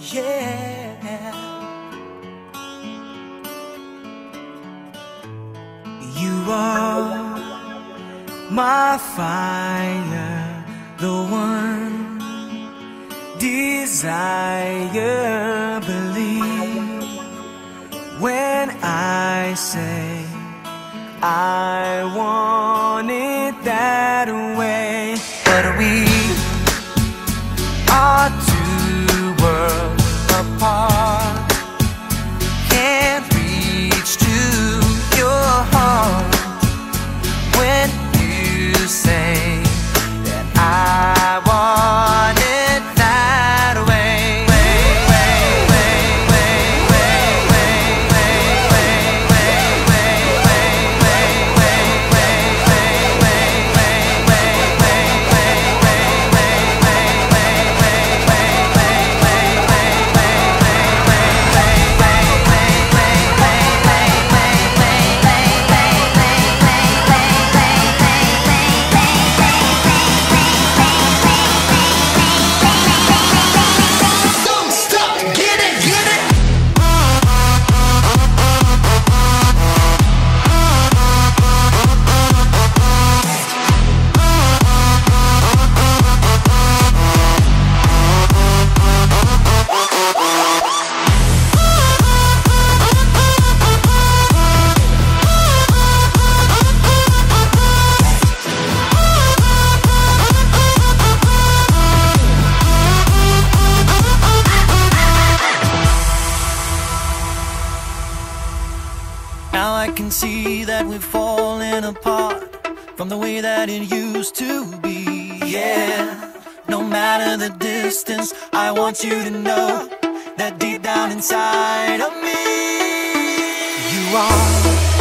yeah. You are my fire, the one desire. Believe when I say I want it that way. But we are two worlds apart, can't reach to your heart when you say that I want it that way. Now I can see that we've fallen apart from the way that it used to be. Yeah, no matter the distance, I want you to know that deep down inside of me, you are